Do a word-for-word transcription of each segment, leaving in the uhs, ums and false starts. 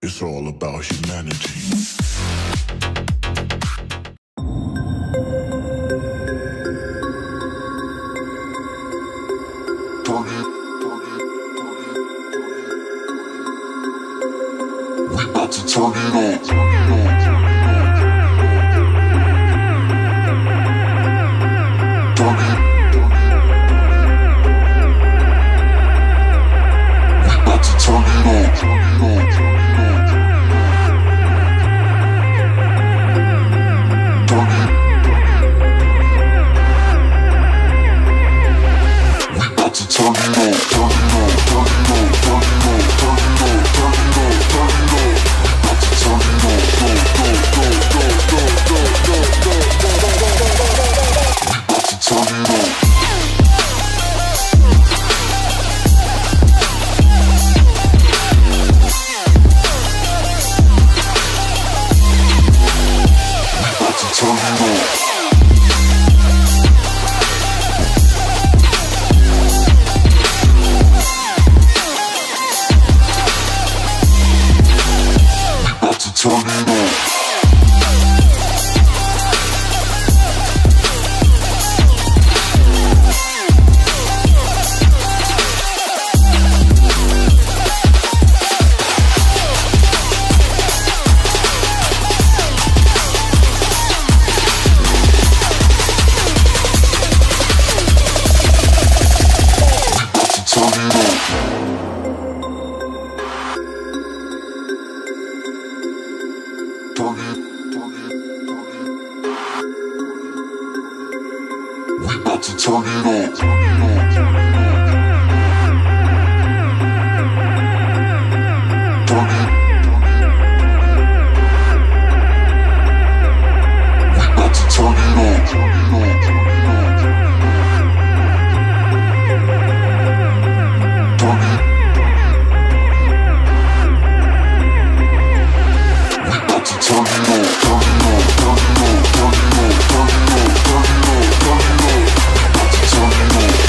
It's all about humanity. Turn it, turn it, turn it, turn it. We about to turn it on, turn it on, turn it on. Turn it, turn it. We about to turn it on, turn it on, turn it on. Turn it on.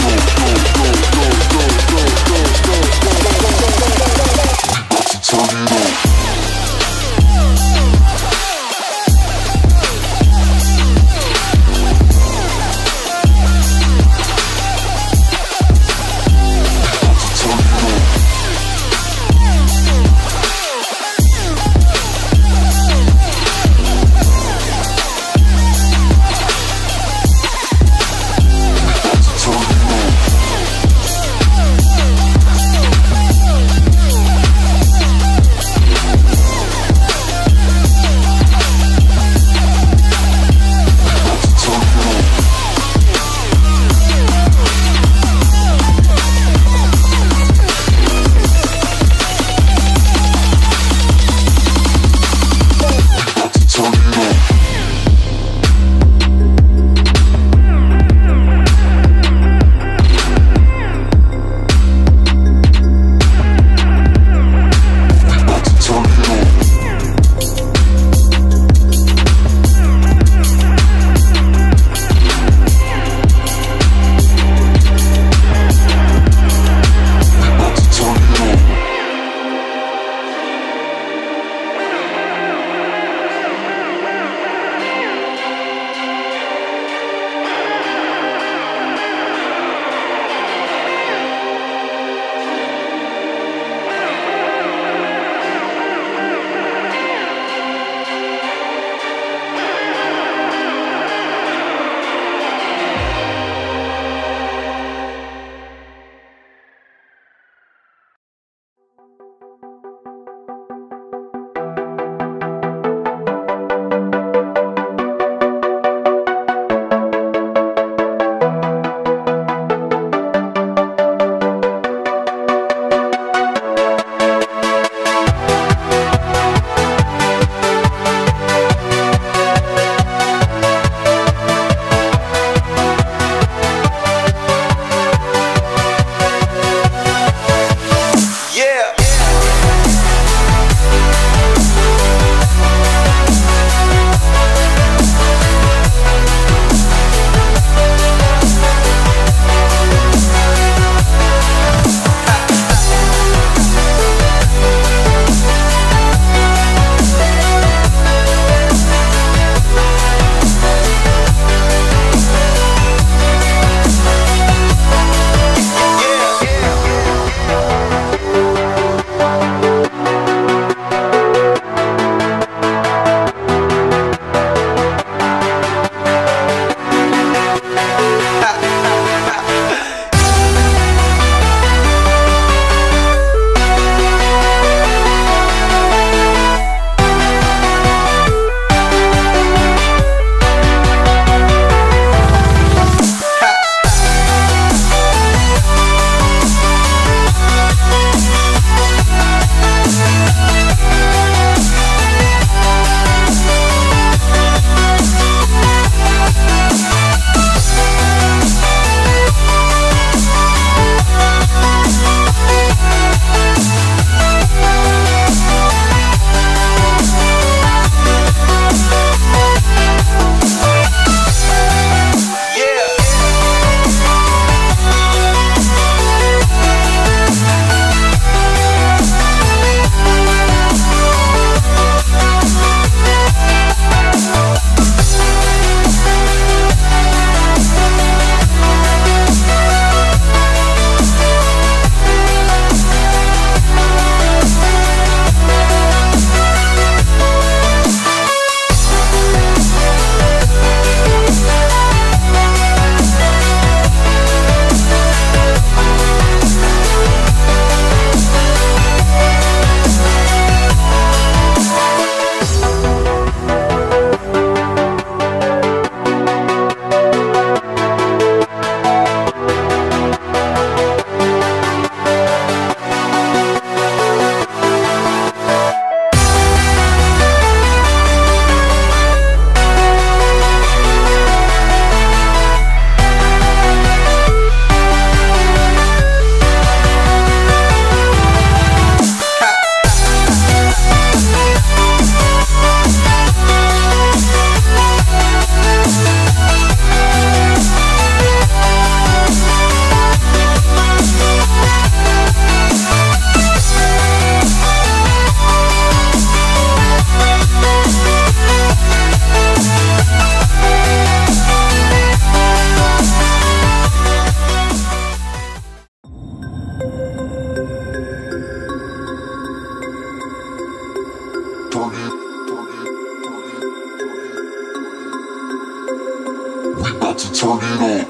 turn it up.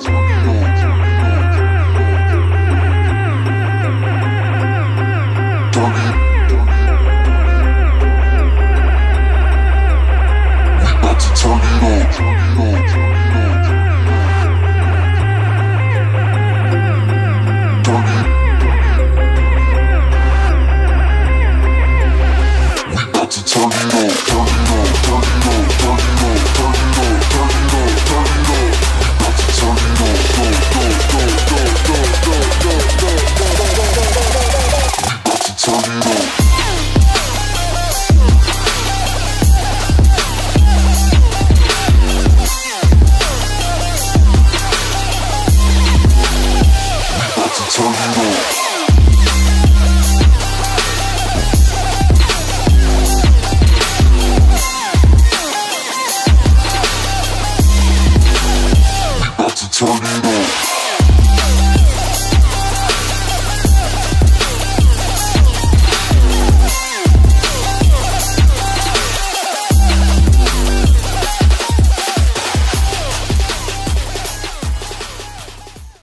Turn it. We about to turn it up. Turn it. We about to turn it up. Turn it up. Turn it up. Turn it up. Turn it up. Turn it up. Turn it up. We about to turn it up. Go, go, go, go, go, go, go, go, go, go, go, go, go. We about to turn it up.